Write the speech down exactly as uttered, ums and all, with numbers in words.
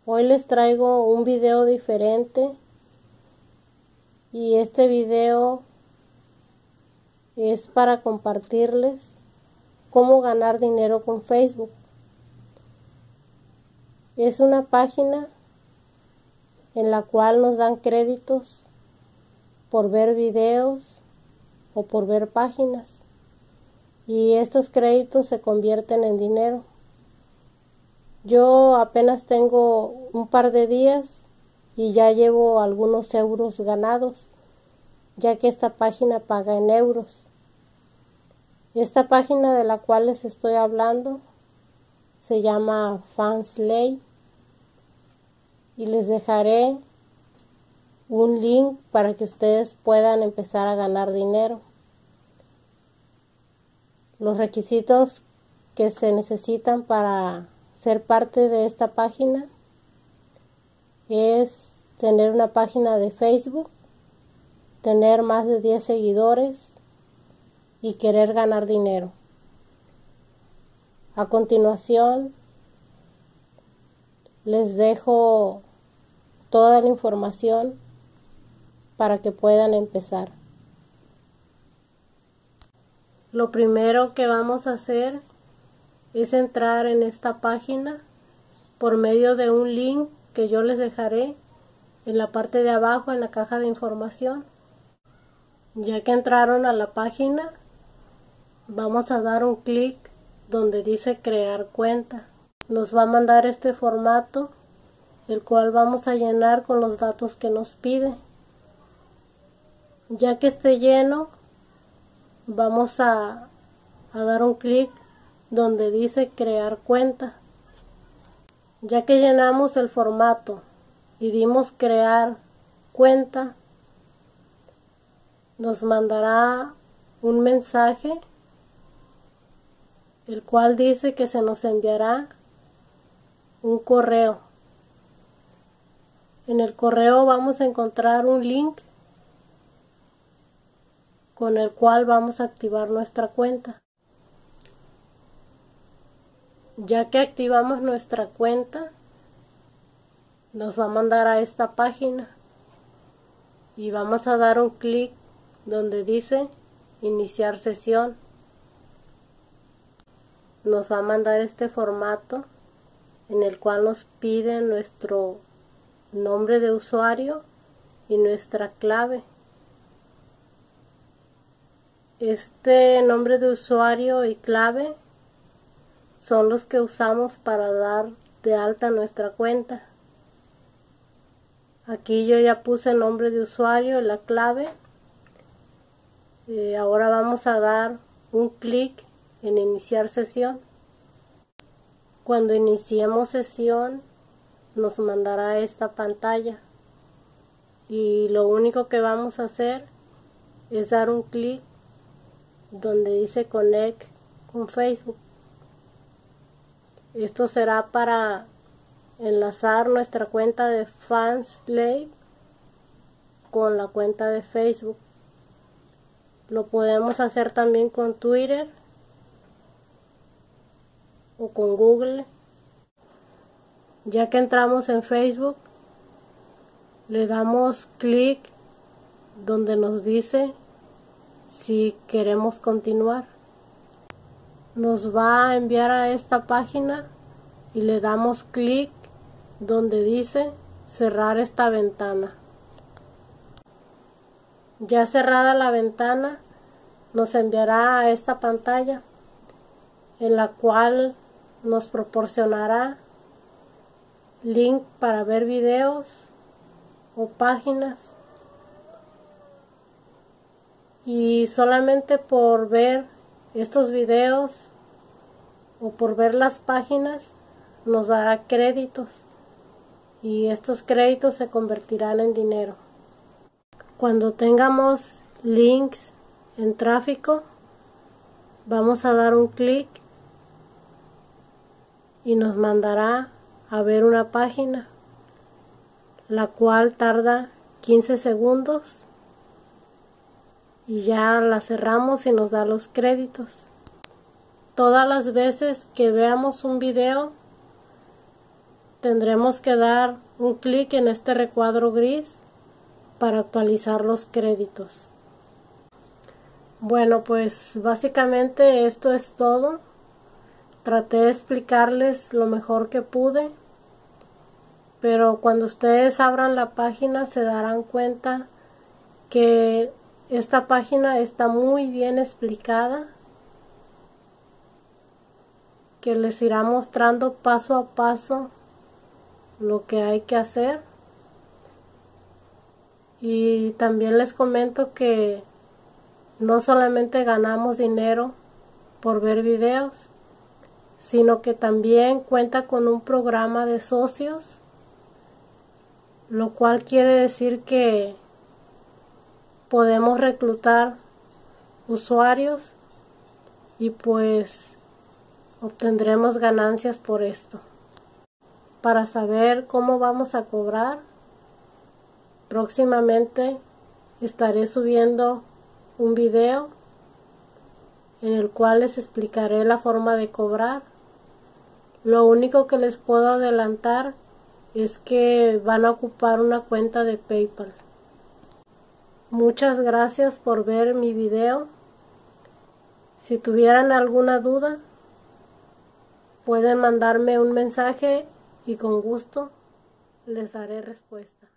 Hoy les traigo un video diferente y este video es para compartirles cómo ganar dinero con Facebook. Es una página en la cual nos dan créditos por ver videos o por ver páginas, y estos créditos se convierten en dinero. Yo apenas tengo un par de días y ya llevo algunos euros ganados, ya que esta página paga en euros. Esta página de la cual les estoy hablando se llama Fansly y les dejaré un link para que ustedes puedan empezar a ganar dinero. Los requisitos que se necesitan para ser parte de esta página es tener una página de Facebook, tener más de diez seguidores y querer ganar dinero. A continuación les dejo toda la información para que puedan empezar. Lo primero que vamos a hacer es entrar en esta página por medio de un link que yo les dejaré en la parte de abajo en la caja de información. Ya que entraron a la página, vamos a dar un clic donde dice crear cuenta. Nos va a mandar este formato, el cual vamos a llenar con los datos que nos pide. Ya que esté lleno, vamos a, a dar un clic donde dice crear cuenta. Ya que llenamos el formato y dimos crear cuenta, nos mandará un mensaje el cual dice que se nos enviará un correo. En el correo vamos a encontrar un link con el cual vamos a activar nuestra cuenta. Ya que activamos nuestra cuenta, nos va a mandar a esta página y vamos a dar un clic donde dice iniciar sesión. Nos va a mandar este formato en el cual nos pide nuestro nombre de usuario y nuestra clave. Este nombre de usuario y clave son los que usamos para dar de alta nuestra cuenta. Aquí yo ya puse el nombre de usuario y la clave. Eh, ahora vamos a dar un clic en iniciar sesión. Cuando iniciemos sesión nos mandará esta pantalla y lo único que vamos a hacer es dar un clic donde dice Connect con Facebook. Esto será para enlazar nuestra cuenta de Fansly con la cuenta de Facebook. Lo podemos hacer también con Twitter o con Google. Ya que entramos en Facebook, le damos clic donde nos dice si queremos continuar. Nos va a enviar a esta página y le damos clic donde dice cerrar esta ventana. Ya cerrada la ventana, nos enviará a esta pantalla en la cual nos proporcionará link para ver videos o páginas, y solamente por ver estos videos o por ver las páginas nos dará créditos y estos créditos se convertirán en dinero. Cuando tengamos links en tráfico, vamos a dar un clic y nos mandará a ver una página, la cual tarda quince segundos y ya la cerramos y nos da los créditos. Todas las veces que veamos un video tendremos que dar un clic en este recuadro gris para actualizar los créditos. Bueno, pues básicamente esto es todo. Traté de explicarles lo mejor que pude, pero cuando ustedes abran la página se darán cuenta que esta página está muy bien explicada, que les irá mostrando paso a paso lo que hay que hacer. Y también les comento que no solamente ganamos dinero por ver videos, sino que también cuenta con un programa de socios, lo cual quiere decir que podemos reclutar usuarios y pues obtendremos ganancias por esto. Para saber cómo vamos a cobrar, próximamente estaré subiendo un video en el cual les explicaré la forma de cobrar. Lo único que les puedo adelantar es que van a ocupar una cuenta de PayPal. Muchas gracias por ver mi video. Si tuvieran alguna duda, pueden mandarme un mensaje y con gusto les daré respuesta.